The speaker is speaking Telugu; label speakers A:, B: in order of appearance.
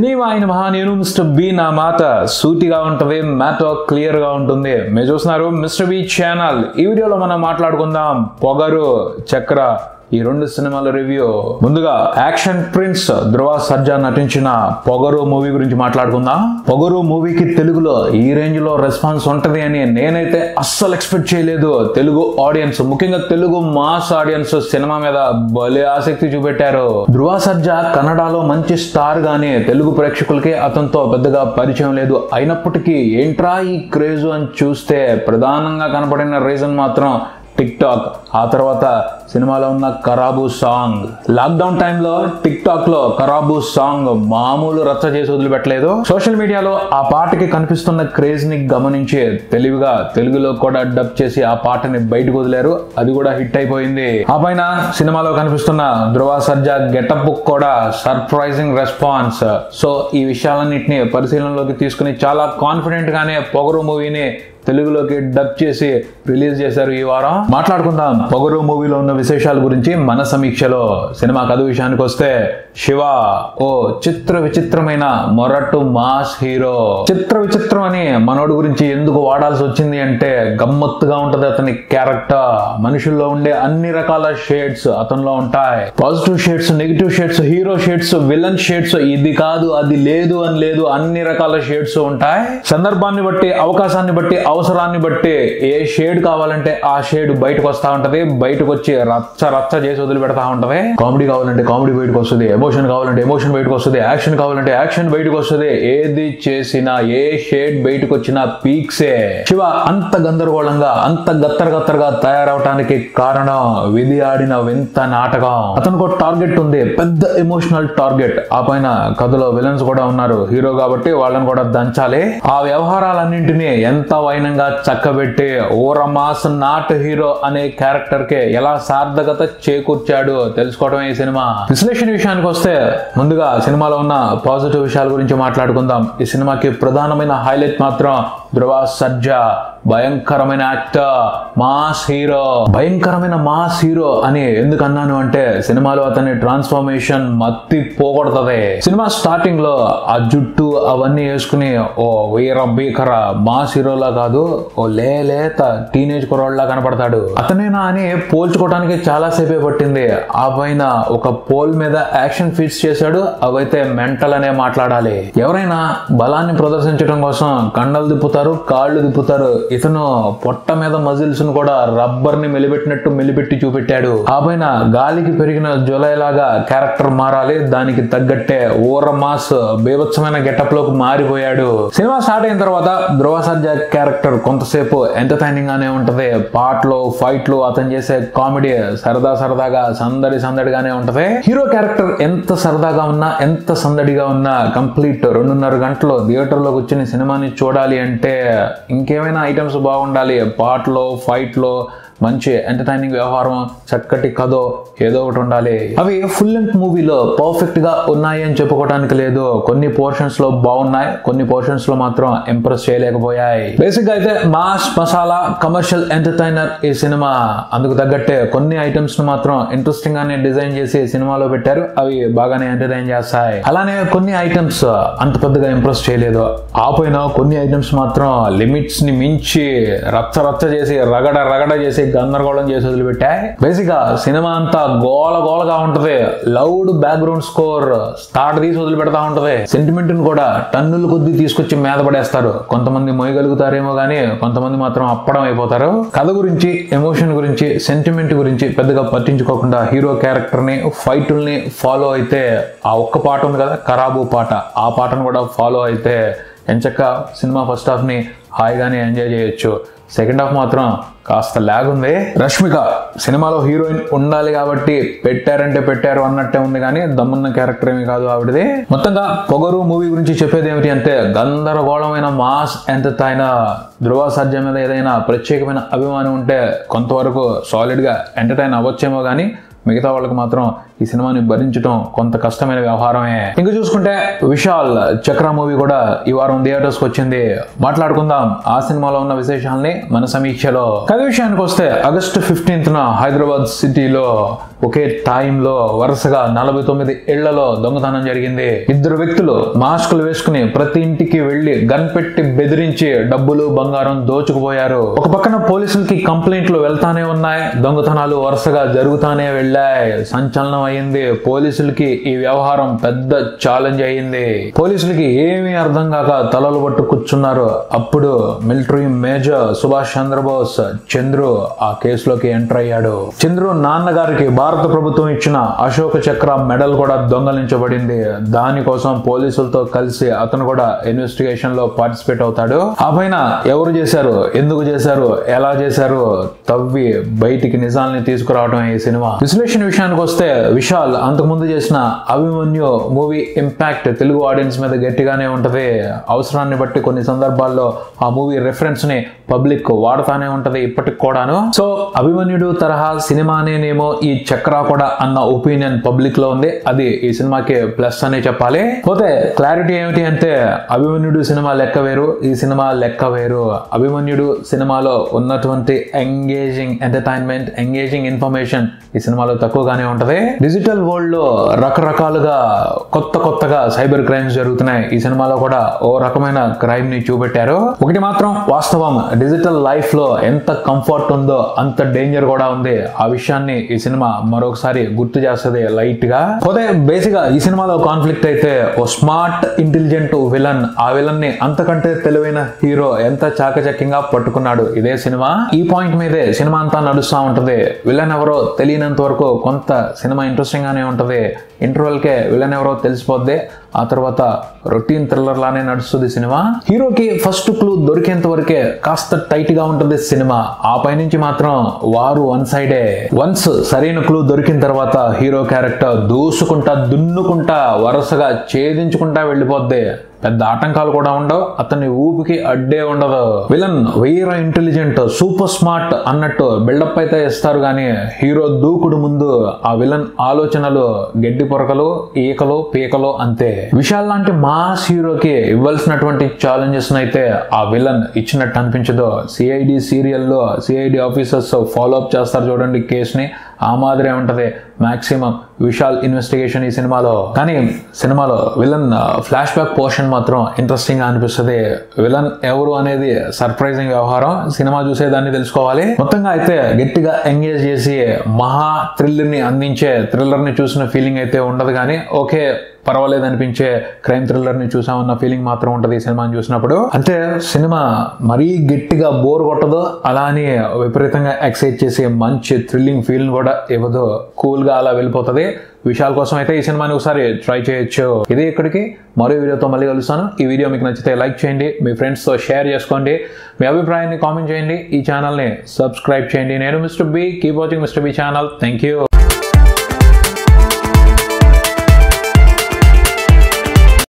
A: సినిమా అయిన మహా నేను మిస్టర్ బి నా మాట సూటిగా ఉంటుంది, మ్యాటర్ క్లియర్ గా ఉంటుంది. మీరు చూస్తున్నారు మిస్టర్ బి ఛానల్. ఈ వీడియోలో మనం మాట్లాడుకుందాం పొగరు, చక్ర ఈ రెండు సినిమాల రివ్యూ. ముందుగా యాక్షన్ ప్రిన్స్ ధ్రువ సర్జా నటించిన పొగరు మూవీ గురించి మాట్లాడుకుందాం. పొగరు మూవీకి తెలుగులో ఈ రేంజ్ లో రెస్పాన్స్ ఉంటది అని నేనైతే అస్సలు ఎక్స్పెక్ట్ చేయలేదు. తెలుగు ఆడియన్స్, ముఖ్యంగా తెలుగు మాస్ ఆడియన్స్ సినిమా మీద భలే ఆసక్తి చూపెట్టారు. ధ్రువ సర్జా కన్నడలో మంచి స్టార్ గానీ తెలుగు ప్రేక్షకులకి అతనితో పెద్దగా పరిచయం లేదు. అయినప్పటికీ ఏంట్రా ఈ క్రేజ్ అని చూస్తే ప్రధానంగా కనపడిన రీజన్ మాత్రం టిక్ టాక్, ఆ తర్వాత సినిమాలో ఉన్న ఖరాబు సాంగ్. లాక్డౌన్ టైంలో టిక్ టాక్ లో ఖరాబు సాంగ్ మామూలు రచ్చ చేసి వదిలిపెట్టలేదు. సోషల్ మీడియాలో ఆ పాటకి కనిపిస్తున్న క్రేజ్ ని గమనించి తెలివిగా తెలుగులో కూడా డబ్ చేసి ఆ పాటని బయటకు వదిలారు. అది కూడా హిట్ అయిపోయింది. ఆ పైన సినిమాలో కనిపిస్తున్న ధ్రువ సర్జా గెటప్ కూడా సర్ప్రైజింగ్ రెస్పాన్స్. సో ఈ విషయాలన్నింటినీ పరిశీలనలోకి తీసుకుని చాలా కాన్ఫిడెంట్ గానే పొగరు మూవీని తెలుగులోకి డబ్ చేసి రిలీజ్ చేశారు ఈ వారం. మాట్లాడుకుందాం పొగరు మూవీలో ఉన్న విశేషాల గురించి మన సమీక్షలో. సినిమా కథ విషయానికి వస్తే, శివ ఓ చిత్ర విచిత్రమైన మొరటు మాస్ హీరో. చిత్ర విచిత్రం అని మనోడి గురించి ఎందుకు వాడాల్సి వచ్చింది అంటే, గమ్మత్తుగా ఉంటది అతని క్యారెక్టర్. మనుషుల్లో ఉండే అన్ని రకాల షేడ్స్ అతనిలో ఉంటాయి. Positive shades, negative shades, hero shades, villain shades, ఇది కాదు అది లేదు అని లేదు, అన్ని రకాల షేడ్స్ ఉంటాయి. సందర్భాన్ని బట్టి, అవకాశాన్ని బట్టి, అవసరాన్ని బట్టి ఏ షేడ్ కావాలంటే ఆ షేడ్ బయటకు వస్తా ఉంటది. బయటకు వచ్చి రచ్చ రచ్చ చేసి వదిలిపెడతా ఉంటది. కామెడీ కావాలంటే కామెడీ బయటకు వస్తుంది, ఎమోషన్ కావాలంటే ఎమోషన్ బయటకు వస్తుంది, యాక్షన్ కావాలంటే యాక్షన్ బయటకు వస్తుంది. ఏది చేసినా, ఏ షేడ్ బయటకు వచ్చినా పీక్సే. శివ అంత గందరగోళంగా, అంత గత్తరగా తయారవటానికి కారణం విధి ఆడిన వింత నాటకం. అతనికి ఒక టార్గెట్ ఉంది, పెద్ద ఎమోషనల్ టార్గెట్. ఆ పైన కథలో విలన్స్ కూడా ఉన్నారు, హీరో కాబట్టి వాళ్ళని కూడా దంచాలి. ఆ వ్యవహారాలన్నింటినీ ఎంత వైనంగా చక్కబెట్టి ఓరమాస్ నాట్ హీరో అనే క్యారెక్టర్ కి ఎలా సార్థకత చేకూర్చాడు తెలుసుకోవడమే ఈ సినిమా. విశ్లేషణ విషయానికి వస్తే, ముందుగా సినిమాలో ఉన్న పాజిటివ్ విషయాల గురించి మాట్లాడుకుందాం. ఈ సినిమాకి ప్రధానమైన హైలైట్ మాత్రం ధ్రువ సర్జా. భయంకరమైన యాక్టర్, మాస్ హీరో. భయంకరమైన మాస్ హీరో అని ఎందుకు అన్నాను అంటే, సినిమాలో అతని ట్రాన్స్ఫర్మేషన్ మత్తి పోగొడుతుంది. సినిమా స్టార్టింగ్ లో ఆ జుట్టు అవన్నీ వేసుకుని ఓ వీర భీకర మాస్ హీరోలా కాదు, ఓ లేత టీనేజ్ కుర్రోడ్లా కనపడతాడు. అతనేనా అని పోల్చుకోవడానికి చాలా సేపే పట్టింది. ఆ పైన ఒక పోల్ మీద యాక్షన్ ఫీట్స్ చేశాడు, అవైతే మెంటల్ అనే మాట్లాడాలి. ఎవరైనా బలాన్ని ప్రదర్శించడం కోసం కండలు తిప్పుతారు, కాళ్ళు తిప్పుతారు. ఇతను పొట్ట మీద మజిల్స్ ను కూడా రబ్బర్ ని మెలిపెట్టినట్టు మెలిపెట్టి చూపెట్టాడు. ఆ పైన గాలికి పెరిగిన జులైలాగా క్యారెక్టర్ మారాలి, దానికి తగ్గట్టే ఓర మాస్ బీభత్సమైన గెటప్ లోకి మారిపోయాడు. సినిమా స్టార్ట్ అయిన తర్వాత ధ్రువ సర్జా క్యారెక్టర్ కొంతసేపు ఎంటర్టైనింగ్ గానే ఉంటది. పాటలు, ఫైట్లు, అతను చేసే కామెడీ సరదాగా సందడిగానే ఉంటది. హీరో క్యారెక్టర్ ఎంత సరదాగా ఉన్నా, ఎంత సందడిగా ఉన్నా, కంప్లీట్ 2.5 గంటలు థియేటర్ లో కూర్చుని సినిమాని చూడాలి అంటే ఇంకేమైనా ఐటమ్స్ బాగుండాలి. పాటలో, ఫైట్లో మంచి ఎంటర్టైనింగ్ వ్యవహారం, చక్కటి కథ ఏదో ఒకటి ఉండాలి. అవి ఫుల్ లెంత్ మూవీలో పర్ఫెక్ట్ గా ఉన్నాయి అని చెప్పుకోవడానికి లేదు. కొన్ని పోర్షన్స్ లో బాగున్నాయి, కొన్ని పోర్షన్స్ లో మాత్రం ఇంప్రెస్ చేయలేకపోయాయి. బేసిక్ గా అయితే మాస్ మసాలా కమర్షియల్ ఎంటర్టైనర్ ఈ సినిమా. అందుకు తగ్గట్టే కొన్ని ఐటమ్స్ ను మాత్రం ఇంట్రెస్టింగ్ గానే డిజైన్ చేసి సినిమాలో పెట్టారు, అవి బాగానే ఎంటర్టైన్ చేస్తాయి. అలానే కొన్ని ఐటమ్స్ అంత పెద్దగా ఇంప్రెస్ చేయలేదు. ఆపైన కొన్ని ఐటమ్స్ మాత్రం లిమిట్స్ ని మించి రచ్చ చేసి రగడ చేసి గందరగోళం చేసి వదిలిపెట్టాయి. బేసిక్ గా సినిమా అంతా గోలగా ఉంటది. లౌడ్ బ్యాక్గ్రౌండ్ స్కోర్ స్టార్ట్ తీసి వదిలిపెడతా ఉంటది. సెంటిమెంట్ ను కూడా టన్నుల కొద్దీ తీసుకొచ్చి మీద పడేస్తారు. కొంతమంది మొయ్యగలుగుతారేమో గానీ కొంతమంది మాత్రం అప్పడం అయిపోతారు. కథ గురించి, ఎమోషన్ గురించి, సెంటిమెంట్ గురించి పెద్దగా పట్టించుకోకుండా హీరో క్యారెక్టర్ ని, ఫైటుల్ని ఫాలో అయితే, ఆ ఒక్క పాట ఉంది కదా ఖరాబు పాట, ఆ పాటను కూడా ఫాలో అయితే ఎంచక్క సినిమా ఫస్ట్ హాఫ్ ని హాయిగానే ఎంజాయ్ చేయొచ్చు. సెకండ్ హాఫ్ మాత్రం కాస్త లాగ్ ఉంది. రష్మిక సినిమాలో హీరోయిన్ ఉండాలి కాబట్టి పెట్టారు అన్నట్టే ఉంది, కానీ దమ్మున్న క్యారెక్టర్ ఏమీ కాదు ఆవిడది. మొత్తంగా పొగరు మూవీ గురించి చెప్పేది ఏమిటి అంటే, గందరగోళమైన మాస్ ఎంటర్టైనర్. ధ్రువ సర్జా మీద ఏదైనా ప్రత్యేకమైన అభిమానం ఉంటే కొంతవరకు సాలిడ్ గా ఎంటర్టైన్ అవ్వచ్చేమో కానీ మిగతా వాళ్ళకి మాత్రం ఈ సినిమాని భరించడం కొంత కష్టమైన వ్యవహారమే. ఇంకా చూసుకుంటే విశాల్ చక్ర మూవీ కూడా ఈ వారం థియేటర్స్ కి వచ్చింది. మాట్లాడుకుందాం ఆ సినిమాలో ఉన్న విశేషాలని మన సమీక్షలో. కథ విషయానికి వస్తే ఆగస్టు 15న హైదరాబాద్ సిటీలో ఒకే టైంలో వరుసగా 49 ఇళ్లలో దొంగతనం జరిగింది. ఇద్దరు వ్యక్తులు మాస్కులు వేసుకుని ప్రతి ఇంటికి వెళ్లి గన్ పెట్టి బెదిరించి డబ్బులు బంగారం దోచుకుపోయారు. ఒక పక్కన పోలీసులకి కంప్లైంట్లు వెళ్తానే ఉన్నాయి, దొంగతనాలు వరుసగా జరుగుతానే వెళ్ళాయి. సంచలనం అయింది. పోలీసులకి ఈ వ్యవహారం పెద్ద ఛాలెంజ్ అయింది. పోలీసులకి ఏమీ అర్థం కాక తలలు పట్టు కూర్చున్నారు. అప్పుడు మిలిటరీ మేజర్ సుభాష్ చంద్రబోస్ చంద్రు ఆ కేసులోకి ఎంటర్ అయ్యాడు. చంద్రు నాన్నగారికి భారత ప్రభుత్వం ఇచ్చిన అశోక చక్ర మెడల్ కూడా దొంగలించబడింది. దానికోసం పోలీసులతో కలిసి అతను కూడా ఇన్వెస్టిగేషన్ లో పార్టిసిపేట్ అవుతాడు. ఆ పైన ఎవరు చేశారు, ఎందుకు చేశారు, ఎలా చేశారు తవ్వి బయటికి నిజాల్ని తీసుకురావడం ఈ సినిమా. విశ్లేషణ విషయానికి వస్తే విశాల్ అంతకుముందు చేసిన Abhimanyu movie impact Telugu audience మీద గట్టిగానే ఉంటది. అవసరాన్ని బట్టి కొన్ని సందర్భాల్లో ఆ మూవీ రెఫరెన్స్ ని పబ్లిక్ వాడుతానే ఉంటది ఇప్పటికి కూడాను. సో అభిమన్యుడు తరహా సినిమానేనేమో ఈ చక్ర కూడా అన్న ఒపీనియన్ పబ్లిక్ లో ఉంది. అది ఈ సినిమాకి ప్లస్ అనే చెప్పాలి. పోతే క్లారిటీ ఏమిటి అంటే అభిమన్యుడు సినిమా లెక్క వేరు, ఈ సినిమా లెక్క వేరు. అభిమన్యుడు సినిమాలో ఉన్నటువంటి ఎంగేజింగ్ ఎంటర్టైన్మెంట్, ఎంగేజింగ్ ఇన్ఫర్మేషన్ ఈ సినిమాలో తక్కువగానే ఉంటది. డిజిటల్ వరల్డ్ లో రకరకాలుగా కొత్తగా సైబర్ క్రైమ్స్ జరుగుతున్నాయి. ఈ సినిమాలో కూడా ఓ రకమైన క్రైమ్ ని చూపెట్టారు. ఒకటి మాత్రం వాస్తవం, డిజిటల్ లైఫ్ లో ఎంత కంఫర్ట్ ఉందో అంత డేంజర్ కూడా ఉంది. ఆ విషయాన్ని ఈ సినిమా మరొకసారి గుర్తు చేస్తుంది లైట్ గా. పోతే బేసిక్ గా ఈ సినిమాలో కాన్ఫ్లిక్ట్ అయితే ఓ స్మార్ట్ ఇంటెలిజెంట్ విలన్, ఆ విలన్ ని అంతకంటే తెలివైన హీరో ఎంత చాకచక్యంగా పట్టుకున్నాడు ఇదే సినిమా. ఈ పాయింట్ మీదే సినిమా అంతా నడుస్తూ ఉంటది. విలన్ ఎవరో తెలియనంత వరకు కొంత సినిమా ఇంట్రెస్టింగ్ గానే ఉంటది. ఇంటర్వెల్ కే విలన్ ఎవరో తెలిసిపోద్ది. ఆ తర్వాత రొటీన్ థ్రిల్లర్ లానే నడుస్తుంది సినిమా. హీరోకి ఫస్ట్ క్లూ దొరికేంత వరకే కాస్త టైట్ గా ఉంటుంది సినిమా. ఆ పై నుంచి మాత్రం వారు వన్ సైడే. వన్స్ సరైన క్లూ దొరికిన తర్వాత హీరో క్యారెక్టర్ దూసుకుంటా దున్నుకుంటా వరుసగా ఛేదించుకుంటా వెళ్ళిపోద్ది. పెద్ద ఆటంకాలు కూడా ఉండవు, అతని ఊపికి అడ్డే ఉండదు. విలన్ వెయ్యర ఇంటెలిజెంట్, సూపర్ స్మార్ట్ అన్నట్టు బిల్డప్ అయితే ఇస్తారు గానీ హీరో దూకుడు ముందు ఆ విలన్ ఆలోచనలు గడ్డి పొరకలు, ఈకలు, పీకలు అంతే. విశాల్ లాంటి మాస్ హీరోకి ఇవ్వాల్సినటువంటి ఛాలెంజెస్ అయితే ఆ విలన్ ఇచ్చినట్టు అనిపించదు. సిఐడి సీరియల్లో సిఐడి ఆఫీసర్స్ ఫాలో అప్ చేస్తారు చూడండి కేసుని, ఆ మాదిరే ఉంటది మాక్సిమం విశాల్ ఇన్వెస్టిగేషన్ ఈ సినిమాలో. కానీ సినిమాలో విలన్ ఫ్లాష్ బ్యాక్ పోర్షన్ మాత్రం ఇంట్రెస్టింగ్ గా అనిపిస్తుంది. విలన్ ఎవరు అనేది సర్ప్రైజింగ్ వ్యవహారం, సినిమా చూసేదాన్ని తెలుసుకోవాలి. మొత్తంగా అయితే గట్టిగా ఎంగేజ్ చేసి మహా థ్రిల్లర్ ని అందించే థ్రిల్లర్ ని చూసిన ఫీలింగ్ అయితే ఉండదు. కానీ ఓకే పర్వాలేదు అనిపించే క్రైమ్ థ్రిల్లర్ ని చూసామన్న ఫీలింగ్ మాత్రం ఉంటది ఈ సినిమాని చూసినప్పుడు. అంటే సినిమా మరీ గట్టిగా బోర్ కొట్టదు, అలా అని విపరీతంగా ఎక్సైట్ చేసి మంచి థ్రిల్లింగ్ ఫీల్ కూడా ఇవ్వదు. కూల్ గా అలా వెళ్ళిపోతుంది. విశాల్ కోసం అయితే ఈ సినిమాని ఒకసారి ట్రై చేయొచ్చు. ఇదే ఇక్కడికి మరో వీడియోతో మళ్ళీ కలుస్తాను. ఈ వీడియో మీకు నచ్చితే లైక్ చేయండి, మీ ఫ్రెండ్స్ తో షేర్ చేసుకోండి, మీ అభిప్రాయాన్ని కామెంట్ చేయండి, ఈ ఛానల్ ని సబ్స్క్రైబ్ చేయండి. నేను mister B, keep watching mister B channel. Thank you.